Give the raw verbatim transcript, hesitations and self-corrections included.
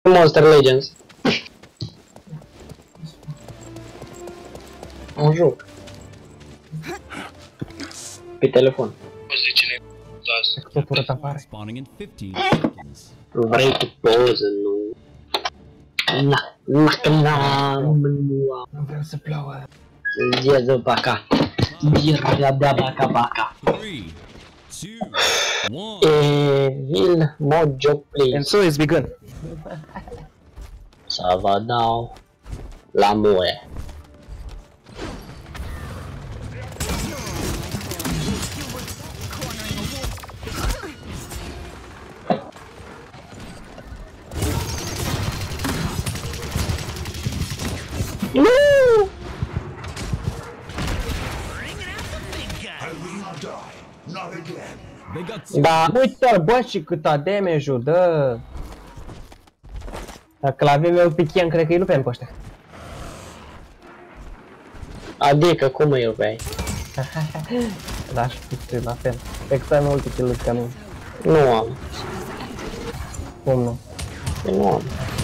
Monster Legends. Un joc. Pe telefon. Tot urât apare. Vrei cu poză, nu? Na, na, că n-am, nu am. Nu vreau să plouă. Ieză baca. Iera de baca baca. Evil Mojo, please. And so it's begun. Să vă dau la moe. Da, uite-l, bă, și câta damage-ul dă. Dacă l-avem eu pe Kian, cred că îi lupem pe ăștia. Adică, cum îi iubeai? Da, știu, la fel. Cred că să ai multe kill-uri ca mine. Nu am. Cum nu? Nu am.